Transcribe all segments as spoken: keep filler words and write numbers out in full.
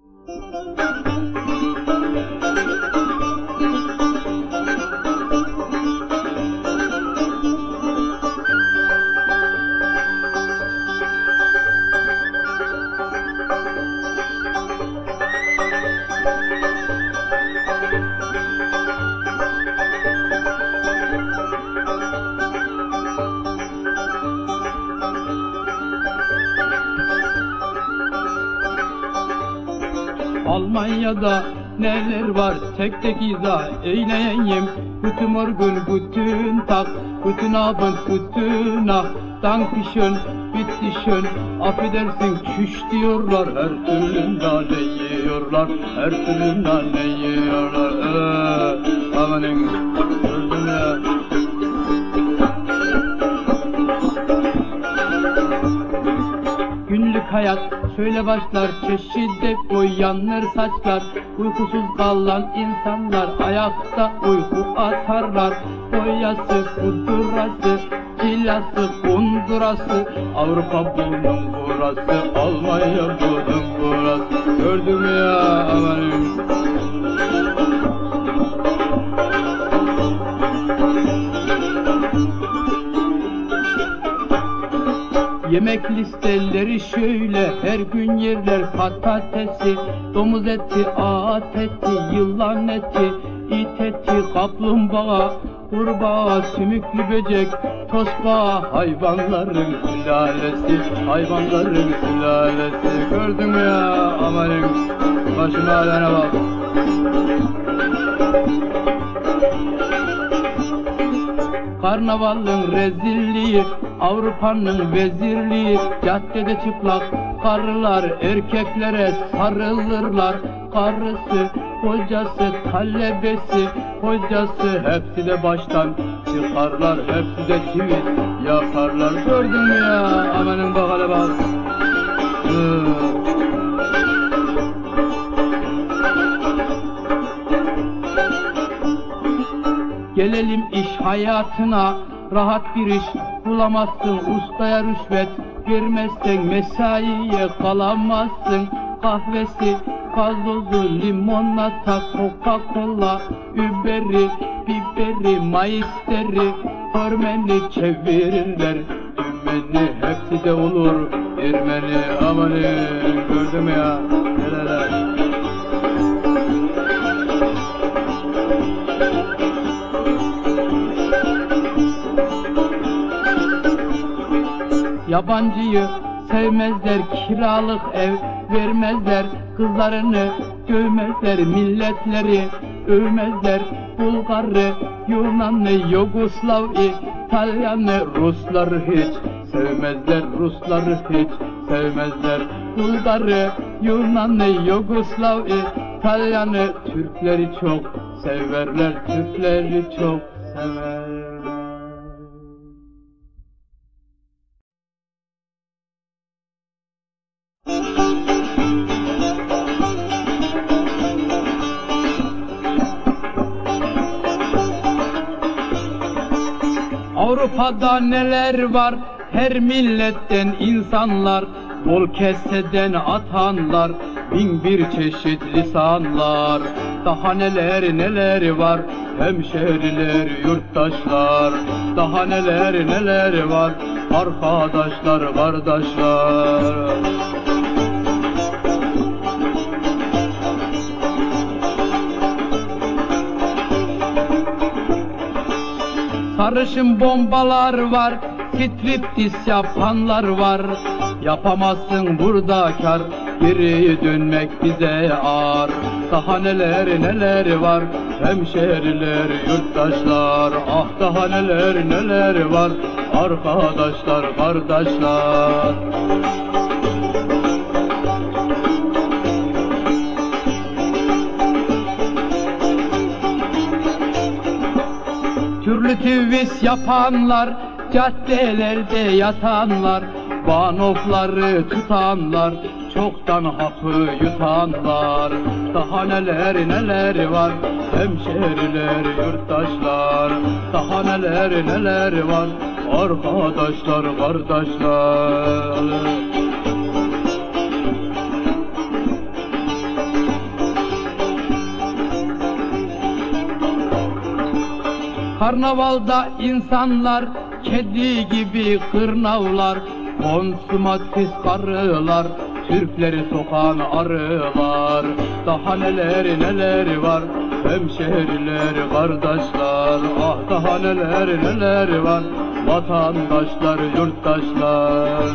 Almanya'da neler var tek tek izah eyleyeyim. Guten Morgen, guten Tag, guten Abend, guten Nacht, Dankeschön, bitteschön, affedersin, çüş diyorlar. Her türlü nane yiyorlar, her türlü nane yiyorlar. Eee, amanın, öldüm ya. Günlük hayat şöyle başlar, çeşitli boyanır saçlar. Uykusuz kalan insanlar ayakta uyku atarlar. Boyası, pudurası, cilası, kundurası, Avrupa bunun burası, Almanya bunun burası. Gördüm ya amanım. Yemek listeleri şöyle, her gün yerler patatesi, domuz eti, at eti, yılan eti, it eti, kaplumbağa, kurbağa, sümüklü böcek, tosbağa, hayvanların sülalesi, hayvanların sülalesi. Gördün mü ya amanın, başım halene bak. Karnavalın rezilliği, Avrupa'nın vezirliği, caddede çıplak karılar erkeklere sarılırlar. Karısı, kocası, talebesi, hocası, hepsi de baştan çıkarlar, hepsi de tweet yaparlar. Gördün mü ya amanın bak hele bak. Gelelim iş hayatına, rahat bir iş bulamazsın, ustaya rüşvet vermezsen mesaiye kalamazsın. Kahvesi, gazozu, limonata, Coca-Cola, Uber'i, biberi, maisteri, Formen'i çevirirler. Dümeni hepsi de olur Ermeni, amanın, gördüm ya neler. Yabancıyı sevmezler, kiralık ev vermezler, kızlarını dövmezler, milletleri övmezler. Bulgarı, Yunanlı, Yugoslav, İtalyanı, Rusları hiç sevmezler, Rusları hiç sevmezler. Bulgarı, Yunanlı, Yugoslav, İtalyanı, Türkleri çok severler, Türkleri çok severler. Avrupa'da neler var, her milletten insanlar, bol keseden atanlar, bin bir çeşit lisanlar. Daha neler neler var, hemşeriler, yurttaşlar. Daha neler neler var, arkadaşlar, kardeşler. Sarışın bombalar var, striptiz yapanlar var. Yapamazsın burada kar, geri dönmek bize ağır. Daha neler neler var, hemşeriler, yurttaşlar. Ah daha neler neler var, arkadaşlar, kardeşler. Türlü twist yapanlar, caddelerde yatanlar, banofları tutanlar, çoktan hapı yutanlar. Daha neler neler var, hemşeriler, yurttaşlar. Daha neler neler var, arkadaşlar, kardeşler. Karnavalda insanlar kedi gibi kırnavlar, konsumatis karılar, Türkleri sokan arılar. Daha neler neler var hemşehriler kardeşler, ah daha neler neler var vatandaşlar yurttaşlar.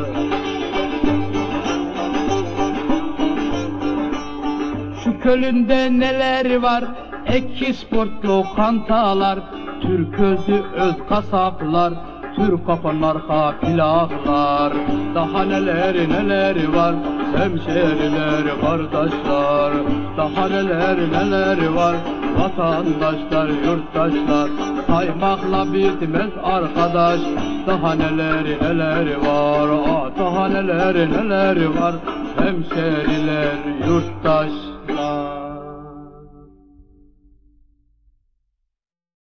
Şu Kölün'de neler var, Eksport lokantalar, Türk özü öz kasaplar, Türk kafa marka plaklar. Daha neler neler var hemşehriler kardeşler, daha neler neler var vatandaşlar yurttaşlar. Saymakla bitmez arkadaş, daha neler neler var, ah daha neler neler var hemşehriler yurttaşlar.